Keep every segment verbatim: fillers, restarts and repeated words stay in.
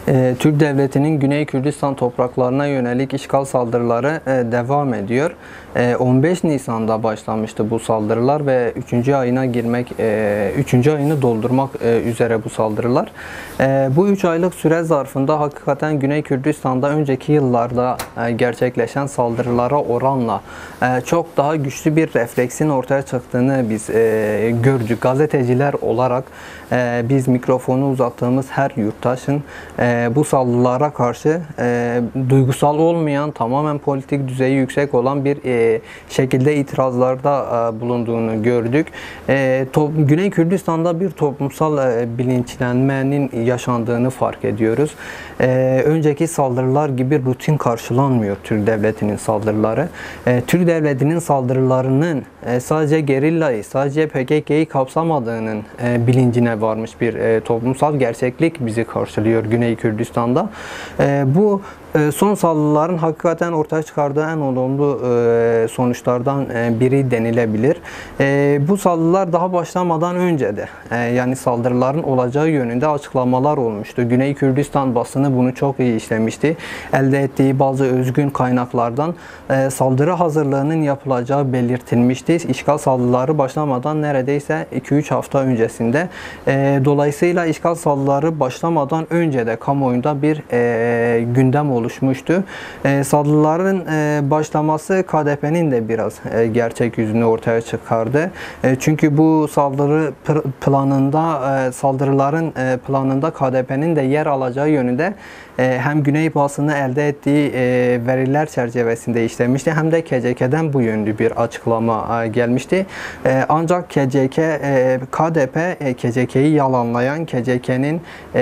Ee, Türk Devleti'nin Güney Kürdistan topraklarına yönelik işgal saldırıları e, devam ediyor. E, on beş Nisan'da başlamıştı bu saldırılar ve üçüncü ayına girmek, e, üçüncü ayını doldurmak e, üzere bu saldırılar. E, bu üç aylık süre zarfında hakikaten Güney Kürdistan'da önceki yıllarda e, gerçekleşen saldırılara oranla e, çok daha güçlü bir refleksin ortaya çıktığını biz e, gördük. Gazeteciler olarak e, biz mikrofonu uzattığımız her yurttaşın e, bu saldırılara karşı e, duygusal olmayan, tamamen politik düzeyi yüksek olan bir e, şekilde itirazlarda e, bulunduğunu gördük. E, top, Güney Kürdistan'da bir toplumsal e, bilinçlenmenin yaşandığını fark ediyoruz. E, önceki saldırılar gibi rutin karşılanmıyor Türk Devleti'nin saldırıları. E, Türk Devleti'nin saldırılarının e, sadece gerillayı, sadece P K K'yı kapsamadığının e, bilincine varmış bir e, toplumsal gerçeklik bizi karşılıyor Güney Kürdistan'da. E, bu e, son saldırıların hakikaten ortaya çıkardığı en olumlu e, sonuçlardan e, biri denilebilir. E, bu saldırılar daha başlamadan önce de e, yani saldırıların olacağı yönünde açıklamalar olmuştu. Güney Kürdistan basını bunu çok iyi işlemişti. Elde ettiği bazı özgün kaynaklardan e, saldırı hazırlığının yapılacağı belirtilmişti. İşgal saldırıları başlamadan neredeyse iki üç hafta öncesinde. E, dolayısıyla işgal saldırıları başlamadan önce de kamuoyunda bir e, gündem oluşmuştu. E, saldırıların e, başlaması K D P'nin de biraz e, gerçek yüzünü ortaya çıkardı. E, çünkü bu saldırı planında, e, saldırıların e, planında K D P'nin de yer alacağı yönünde e, hem Güney basını elde ettiği e, veriler çerçevesinde işlemişti, hem de K C K'den bu yönlü bir açıklama e, gelmişti. E, ancak K C K, e, K D P e, K C K'yi yalanlayan, K C K'nin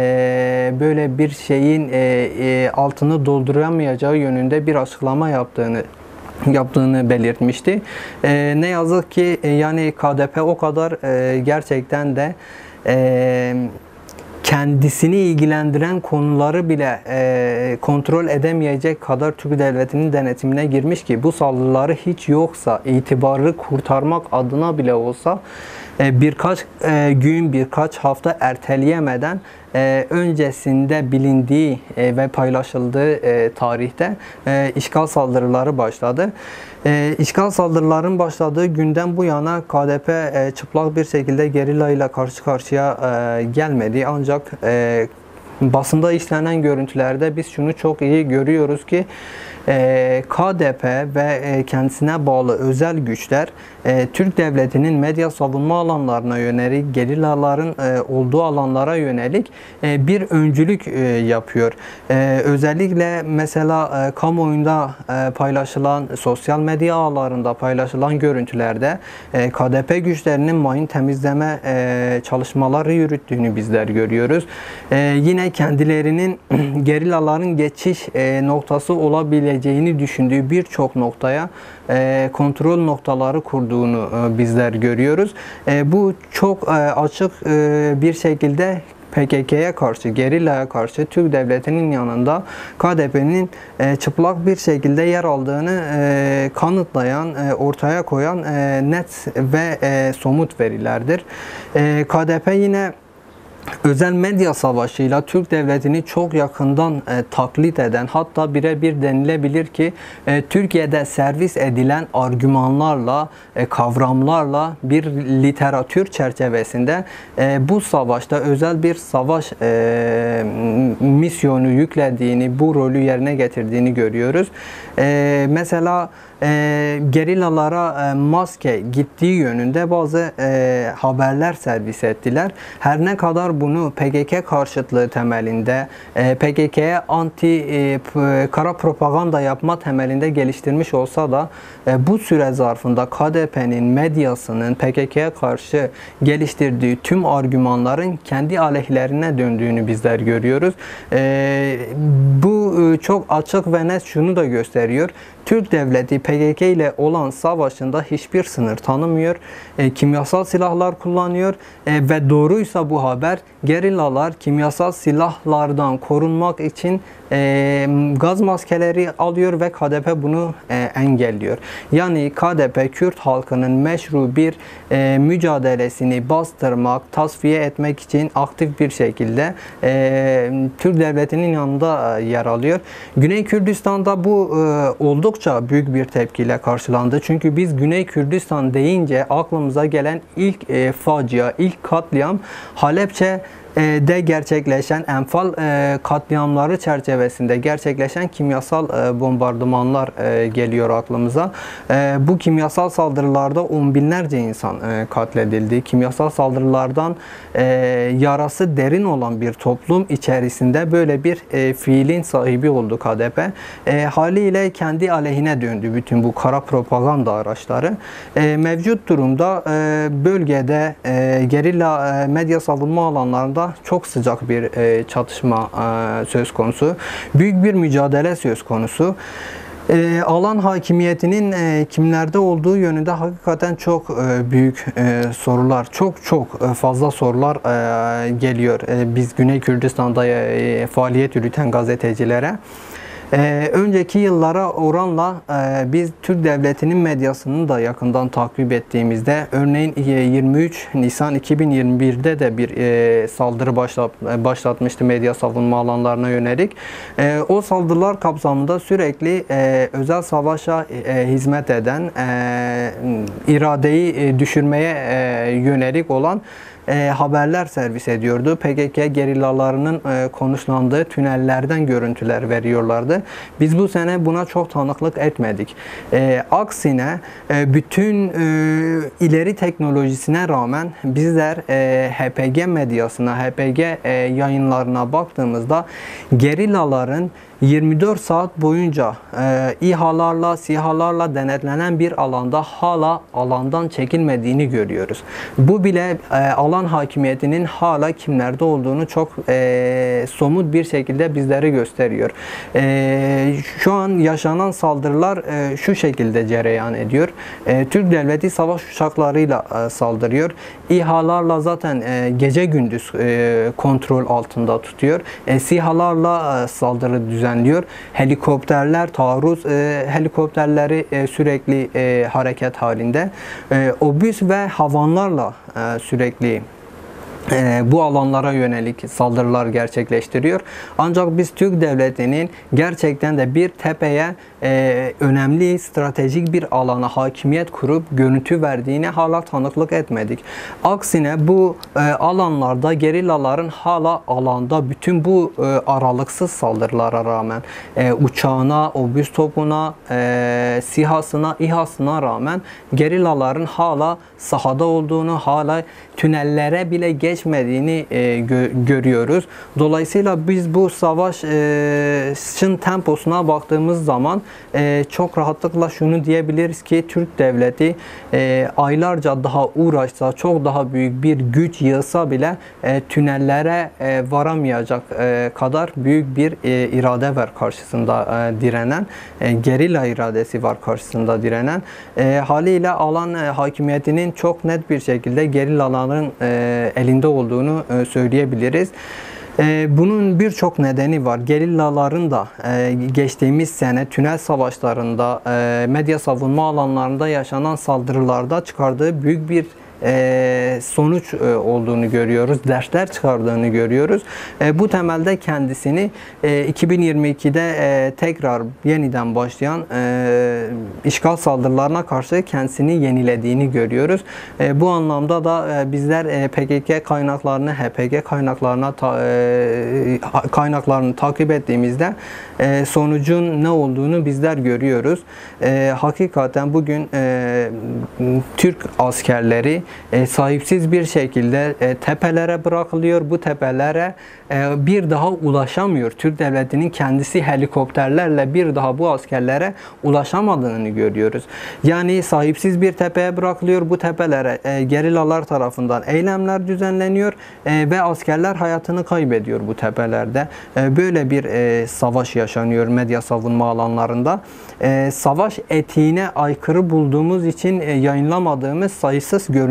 e, böyle bir şeyin e, e, altını dolduramayacağı yönünde bir açıklama yaptığını yaptığını belirtmişti. E, ne yazık ki e, yani K D P o kadar e, gerçekten de e, kendisini ilgilendiren konuları bile e, kontrol edemeyecek kadar Türk Devleti'nin denetimine girmiş ki bu saldırıları hiç yoksa itibarı kurtarmak adına bile olsa e, birkaç e, gün, birkaç hafta erteleyemeden e, öncesinde bilindiği e, ve paylaşıldığı e, tarihte e, işgal saldırıları başladı. E, işgal saldırıların başladığı günden bu yana K D P e, çıplak bir şekilde gerilla ile karşı karşıya e, gelmedi. Ancak e, basında işlenen görüntülerde biz şunu çok iyi görüyoruz ki e, K D P ve e, kendisine bağlı özel güçler e, Türk Devleti'nin medya savunma alanlarına yönelik, gerillaların e, olduğu alanlara yönelik e, bir öncülük e, yapıyor. E, özellikle mesela e, kamuoyunda e, paylaşılan, sosyal medya ağlarında paylaşılan görüntülerde e, K D P güçlerinin mayın temizleme e, çalışmaları yürüttüğünü bizler görüyoruz. E, yine kendilerinin gerillaların geçiş e, noktası olabileceğini düşündüğü birçok noktaya e, kontrol noktaları kurduğunu e, bizler görüyoruz. E, bu çok e, açık e, bir şekilde P K K'ya karşı, gerillaya karşı Türk Devleti'nin yanında K D P'nin e, çıplak bir şekilde yer aldığını e, kanıtlayan, e, ortaya koyan e, net ve e, somut verilerdir. E, K D P yine özel medya savaşıyla Türk Devleti'ni çok yakından e, taklit eden, hatta birebir denilebilir ki e, Türkiye'de servis edilen argümanlarla, e, kavramlarla bir literatür çerçevesinde e, bu savaşta özel bir savaş e, misyonu yüklediğini, bu rolü yerine getirdiğini görüyoruz. E, mesela E, gerillalara e, maske gittiği yönünde bazı e, haberler servis ettiler. Her ne kadar bunu P K K karşıtlığı temelinde, e, P K K'ye anti e, kara propaganda yapma temelinde geliştirmiş olsa da e, bu süre zarfında K D P'nin medyasının P K K'ye karşı geliştirdiği tüm argümanların kendi aleyhlerine döndüğünü bizler görüyoruz. E, bu e, çok açık ve net şunu da gösteriyor. Türk Devleti P K K ile olan savaşında hiçbir sınır tanımıyor. E, kimyasal silahlar kullanıyor e, ve doğruysa bu haber gerillalar kimyasal silahlardan korunmak için e, gaz maskeleri alıyor ve K D P bunu e, engelliyor. Yani K D P Kürt halkının meşru bir e, mücadelesini bastırmak, tasfiye etmek için aktif bir şekilde e, Türk devletinin yanında e, yer alıyor. Güney Kürdistan'da bu e, oldukça büyük bir tepkiyle karşılandı. Çünkü biz Güney Kürdistan deyince aklımıza gelen ilk e, facia, ilk katliam Halepçe de gerçekleşen Enfal katliamları çerçevesinde gerçekleşen kimyasal bombardımanlar geliyor aklımıza. Bu kimyasal saldırılarda on binlerce insan katledildi. Kimyasal saldırılardan yarası derin olan bir toplum içerisinde böyle bir fiilin sahibi oldu K D P. Haliyle kendi aleyhine döndü bütün bu kara propaganda araçları. Mevcut durumda bölgede gerilla medya savunma alanlarında çok sıcak bir e, çatışma e, söz konusu. Büyük bir mücadele söz konusu. E, alan hakimiyetinin e, kimlerde olduğu yönünde hakikaten çok e, büyük e, sorular, çok çok e, fazla sorular e, geliyor. E, biz Güney Kürdistan'da e, faaliyet yürüten gazetecilere. Ee, önceki yıllara oranla e, biz Türk Devleti'nin medyasını da yakından takip ettiğimizde, örneğin yirmi üç Nisan iki bin yirmi bir'de de bir e, saldırı başlat, başlatmıştı medya savunma alanlarına yönelik. E, o saldırılar kapsamında sürekli e, özel savaşa e, hizmet eden, e, iradeyi e, düşürmeye e, yönelik olan E, haberler servis ediyordu. P K K gerillalarının e, konuşlandığı tünellerden görüntüler veriyorlardı. Biz bu sene buna çok tanıklık etmedik. E, aksine e, bütün e, ileri teknolojisine rağmen bizler e, H P G medyasına, H P G e, yayınlarına baktığımızda gerillaların yirmi dört saat boyunca e, İHA'larla, SİHA'larla denetlenen bir alanda hala alandan çekilmediğini görüyoruz. Bu bile e, alan hakimiyetinin hala kimlerde olduğunu çok e, somut bir şekilde bizlere gösteriyor. E, şu an yaşanan saldırılar e, şu şekilde cereyan ediyor. E, Türk Devleti savaş uçaklarıyla e, saldırıyor. İHA'larla zaten e, gece gündüz e, kontrol altında tutuyor. E, SİHA'larla e, saldırı düzenliyor. Helikopterler, taarruz e, helikopterleri e, sürekli e, hareket halinde. E, obüs ve havanlarla e, sürekli e, bu alanlara yönelik saldırılar gerçekleştiriyor. Ancak biz Türk Devleti'nin gerçekten de bir tepeye e, önemli stratejik bir alana hakimiyet kurup görüntü verdiğine hala tanıklık etmedik. Aksine bu e, alanlarda gerillaların hala alanda bütün bu e, aralıksız saldırılara rağmen e, uçağına, obüs topuna, e, SİHA'sına, İHA'sına rağmen gerillaların hala sahada olduğunu, hala tünellere bile geçmediğini e, gö görüyoruz. Dolayısıyla biz bu savaşın e, temposuna baktığımız zaman e, çok rahatlıkla şunu diyebiliriz ki Türk Devleti e, aylarca daha uğraşsa, çok daha büyük bir güç yığsa bile e, tünellere e, varamayacak e, kadar büyük bir e, irade var karşısında e, direnen, e, gerilla iradesi var karşısında direnen. E, haliyle alan e, hakimiyetinin çok net bir şekilde gerillaların e, elinde olduğunu e, söyleyebiliriz. Bunun birçok nedeni var. Gerillaların da geçtiğimiz sene tünel savaşlarında, medya savunma alanlarında yaşanan saldırılarda çıkardığı büyük bir E, sonuç e, olduğunu görüyoruz. Dersler çıkardığını görüyoruz. E, bu temelde kendisini e, iki bin yirmi iki'de e, tekrar yeniden başlayan e, işgal saldırılarına karşı kendisini yenilediğini görüyoruz. E, bu anlamda da e, bizler e, P K K kaynaklarını, H P G kaynaklarına ta, e, kaynaklarını takip ettiğimizde e, sonucun ne olduğunu bizler görüyoruz. E, hakikaten bugün e, Türk askerleri E, sahipsiz bir şekilde e, tepelere bırakılıyor. Bu tepelere e, bir daha ulaşamıyor. Türk Devleti'nin kendisi helikopterlerle bir daha bu askerlere ulaşamadığını görüyoruz. Yani sahipsiz bir tepeye bırakılıyor. Bu tepelere e, gerillalar tarafından eylemler düzenleniyor e, ve askerler hayatını kaybediyor bu tepelerde. E, böyle bir e, savaş yaşanıyor medya savunma alanlarında. E, savaş etiğine aykırı bulduğumuz için e, yayınlamadığımız sayısız görüntü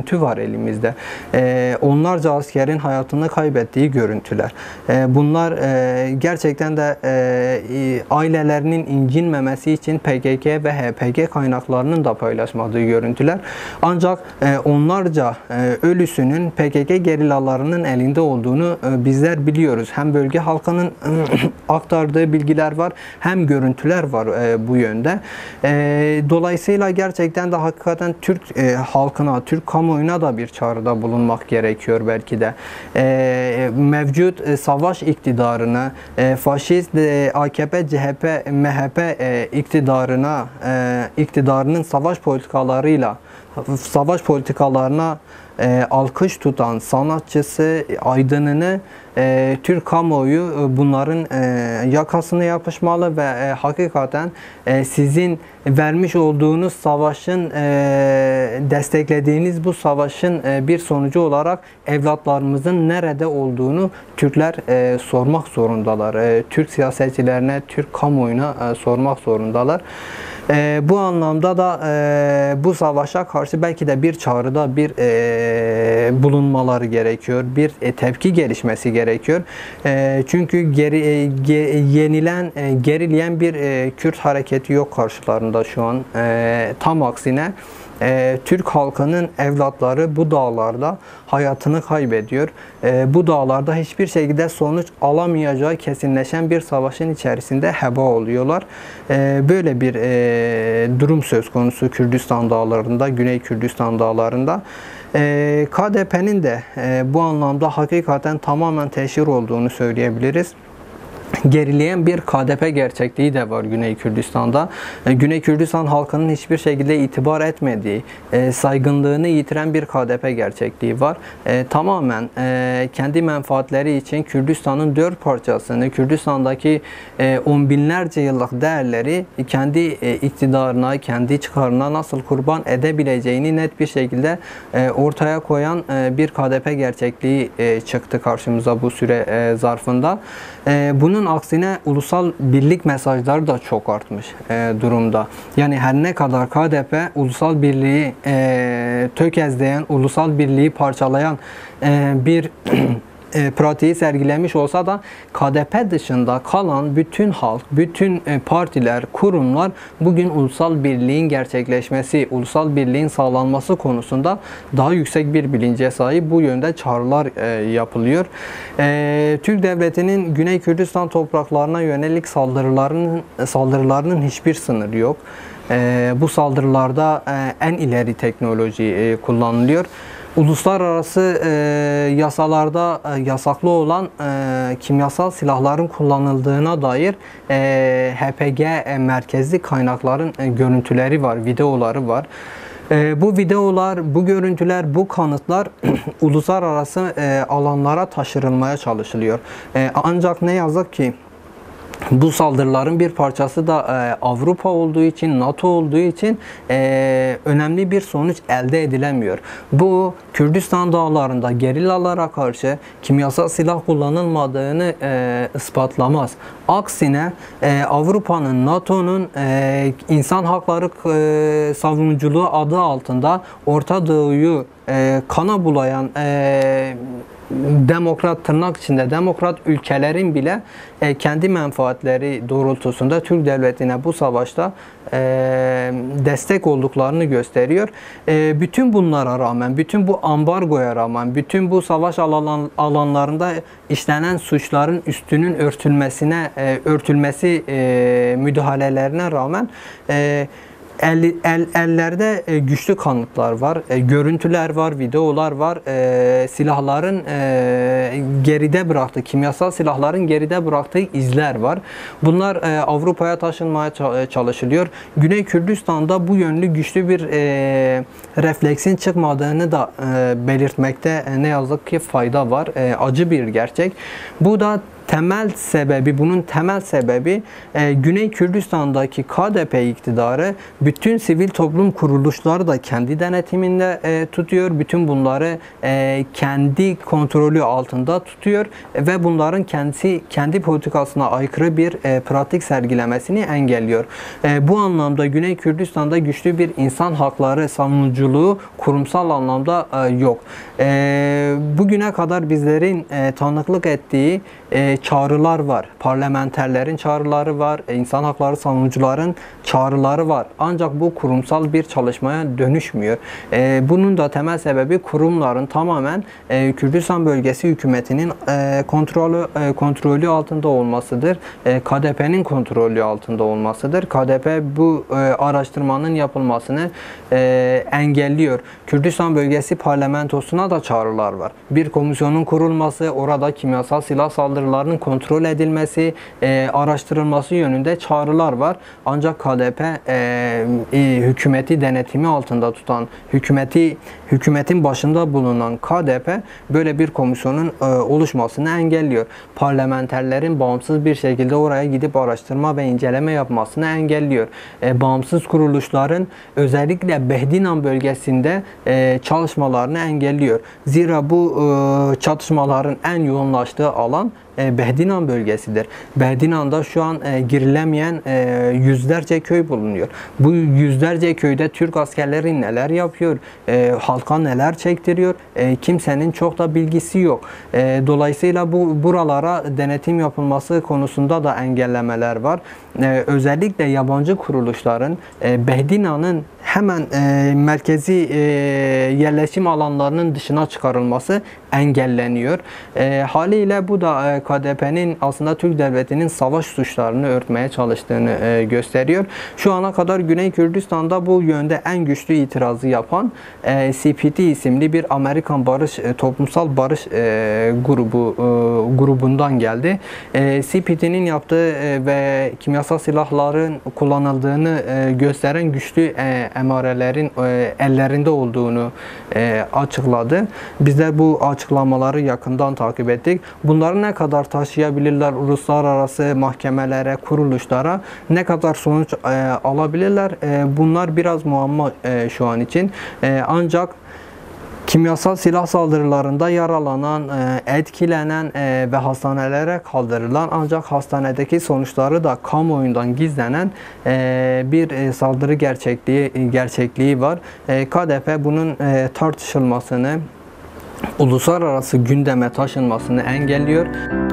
görüntü var elimizde. E, onlarca askerin hayatını kaybettiği görüntüler. E, bunlar e, gerçekten de e, ailelerinin incinmemesi için P K K ve H P G kaynaklarının da paylaşmadığı görüntüler. Ancak e, onlarca e, ölüsünün P K K gerillalarının elinde olduğunu e, bizler biliyoruz. Hem bölge halkının aktardığı bilgiler var, hem görüntüler var e, bu yönde. E, dolayısıyla gerçekten de hakikaten Türk e, halkına, Türk kamuoyuna da bir çağrıda bulunmak gerekiyor belki de. E, mevcut e, savaş iktidarını, e, faşist e, A K P, C H P, M H P e, iktidarına, e, iktidarının savaş politikalarıyla, savaş politikalarına e, alkış tutan sanatçısı, aydınını, e, Türk kamuoyu e, bunların e, yakasına yapışmalı ve e, hakikaten e, sizin vermiş olduğunuz savaşın, e, desteklediğiniz bu savaşın e, bir sonucu olarak evlatlarımızın nerede olduğunu Türkler e, sormak zorundalar. E, Türk siyasetçilerine, Türk kamuoyuna e, sormak zorundalar. E, bu anlamda da e, bu savaşa karşı belki de bir çağrıda bir e, bulunmaları gerekiyor. Bir e, tepki gelişmesi gerekiyor. E, çünkü geri, e, ge, yenilen, e, gerileyen bir e, Kürt hareketi yok karşılarında şu an. E, tam aksine e, Türk halkının evlatları bu dağlarda hayatını kaybediyor. E, bu dağlarda hiçbir şekilde sonuç alamayacağı kesinleşen bir savaşın içerisinde heba oluyorlar. E, böyle bir e, durum söz konusu Kürdistan dağlarında, Güney Kürdistan dağlarında. E, K D P'nin de e, bu anlamda hakikaten tamamen teşhir olduğunu söyleyebiliriz. Gerileyen bir K D P gerçekliği de var Güney Kürdistan'da. Güney Kürdistan halkının hiçbir şekilde itibar etmediği, saygınlığını yitiren bir K D P gerçekliği var. Tamamen kendi menfaatleri için Kürdistan'ın dört parçasını, Kürdistan'daki on binlerce yıllık değerleri kendi iktidarına, kendi çıkarına nasıl kurban edebileceğini net bir şekilde ortaya koyan bir K D P gerçekliği çıktı karşımıza bu süre zarfında. Bunun aksine ulusal birlik mesajları da çok artmış e, durumda. Yani her ne kadar K D P ulusal birliği e, tökezleyen, ulusal birliği parçalayan e, bir E, pratiği sergilemiş olsa da K D P dışında kalan bütün halk, bütün e, partiler, kurumlar bugün ulusal birliğin gerçekleşmesi, ulusal birliğin sağlanması konusunda daha yüksek bir bilince sahip. Bu yönde çağrılar e, yapılıyor. E, Türk Devleti'nin Güney Kürdistan topraklarına yönelik saldırılarının saldırılarının hiçbir sınırı yok. E, bu saldırılarda e, en ileri teknoloji e, kullanılıyor. Uluslararası e, yasalarda e, yasaklı olan e, kimyasal silahların kullanıldığına dair e, H P G e, merkezli kaynakların e, görüntüleri var, videoları var. E, bu videolar, bu görüntüler, bu kanıtlar uluslararası e, alanlara taşırılmaya çalışılıyor. E, ancak ne yazık ki bu saldırıların bir parçası da e, Avrupa olduğu için, NATO olduğu için e, önemli bir sonuç elde edilemiyor. Bu Kürdistan dağlarında gerillalara karşı kimyasal silah kullanılmadığını e, ispatlamaz. Aksine e, Avrupa'nın, NATO'nun e, insan hakları e, savunuculuğu adı altında Orta Doğu'yu e, kana bulayan e, demokrat, tırnak içinde demokrat ülkelerin bile e, kendi menfaatleri doğrultusunda Türk devletine bu savaşta e, destek olduklarını gösteriyor. E, bütün bunlara rağmen, bütün bu ambargoya rağmen, bütün bu savaş alan, alanlarında işlenen suçların üstünün örtülmesine, e, örtülmesi e, müdahalelerine rağmen e, El, el, ellerde e, güçlü kanıtlar var, e, görüntüler var, videolar var, e, silahların e, geride bıraktığı, kimyasal silahların geride bıraktığı izler var. Bunlar e, Avrupa'ya taşınmaya çalışılıyor. Güney Kürdistan'da bu yönlü güçlü bir e, refleksin çıkmadığını da e, belirtmekte e, ne yazık ki fayda var. E, acı bir gerçek. Bu da temel sebebi, bunun temel sebebi e, Güney Kürdistan'daki K D P iktidarı bütün sivil toplum kuruluşları da kendi denetiminde e, tutuyor. Bütün bunları e, kendi kontrolü altında tutuyor ve bunların kendisi kendi politikasına aykırı bir e, pratik sergilemesini engelliyor. E, bu anlamda Güney Kürdistan'da güçlü bir insan hakları savunuculuğu kurumsal anlamda e, yok. E, bugüne kadar bizlerin e, tanıklık ettiği e, çağrılar var. Parlamenterlerin çağrıları var. E, insan hakları savunucuların çağrıları var. Ancak bu kurumsal bir çalışmaya dönüşmüyor. E, bunun da temel sebebi kurumların tamamen e, Kürdistan bölgesi hükümetinin e, kontrolü e, kontrolü altında olmasıdır. E, K D P'nin kontrolü altında olmasıdır. K D P bu e, araştırmanın yapılmasını e, engelliyor. Kürdistan bölgesi parlamentosuna da çağrılar var. Bir komisyonun kurulması, orada kimyasal silah saldırılarının kontrol edilmesi, e, araştırılması yönünde çağrılar var. Ancak K D P e, e, hükümeti denetimi altında tutan, hükümeti hükümetin başında bulunan K D P böyle bir komisyonun e, oluşmasını engelliyor. Parlamenterlerin bağımsız bir şekilde oraya gidip araştırma ve inceleme yapmasını engelliyor. E, bağımsız kuruluşların özellikle Behdinan bölgesinde e, çalışmalarını engelliyor. Zira bu e, çatışmaların en yoğunlaştığı alan e, Behdinan bölgesidir. Behdinan'da şu an e, girilemeyen e, yüzlerce köy bulunuyor. Bu yüzlerce köyde Türk askerleri neler yapıyor, e, halka neler çektiriyor, e, kimsenin çok da bilgisi yok. E, dolayısıyla bu buralara denetim yapılması konusunda da engellemeler var. E, özellikle yabancı kuruluşların e, Behdinan'ın hemen e, merkezi e, yerleşim alanlarının dışına çıkarılması engelleniyor. E, haliyle bu da e, K D P'nin aslında Türk Devleti'nin savaş suçlarını örtmeye çalıştığını e, gösteriyor. Şu ana kadar Güney Kürdistan'da bu yönde en güçlü itirazı yapan e, C P T isimli bir Amerikan barış e, toplumsal barış e, grubu e, grubundan geldi. E, C P T'nin yaptığı e, ve kimyasal silahların kullanıldığını e, gösteren güçlü e, emarelerin e, ellerinde olduğunu e, açıkladı. Bizler bu açıklamaları yakından takip ettik. Bunları ne kadar taşıyabilirler uluslararası mahkemelere, kuruluşlara, ne kadar sonuç e, alabilirler? E, bunlar biraz muamma e, şu an için. E, ancak kimyasal silah saldırılarında yaralanan, etkilenen ve hastanelere kaldırılan ancak hastanedeki sonuçları da kamuoyundan gizlenen bir saldırı gerçekliği gerçekliği var. K D P bunun tartışılmasını, uluslararası gündeme taşınmasını engelliyor.